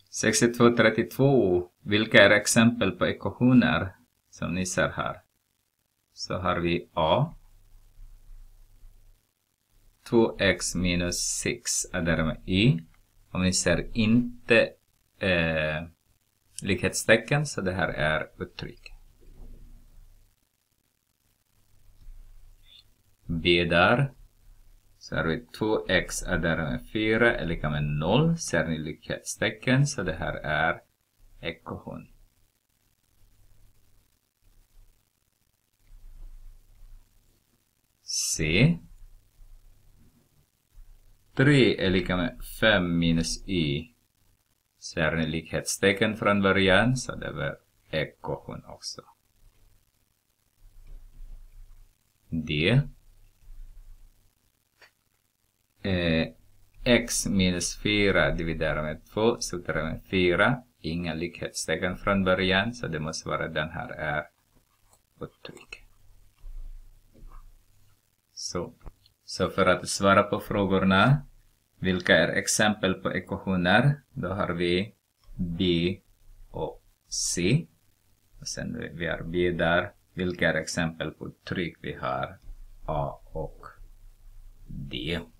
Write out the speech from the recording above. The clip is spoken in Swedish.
6232. Vilka är exempel på ekvationer som ni ser här? Så har vi A. 2x minus 6 är därmed y. Om ni ser inte likhetstecken, så det här är uttryck. B där. Så har vi 2x är därmed 4 är lika med 0. Ser ni likhetstecken, så det här är ekvation. C. 3 är lika med 5 minus y. Ser ni likhetstecken från början, så det var ekvation också. D. X minus 4 dividerat med 2 slutar med 4. Inga likhetstecken från början, så det måste vara den här är uttryck. Så för att svara på frågorna, vilka är exempel på ekvationer? Då har vi B och C. Och sen vi har B där. Vilka är exempel på uttryck? Vi har A och D.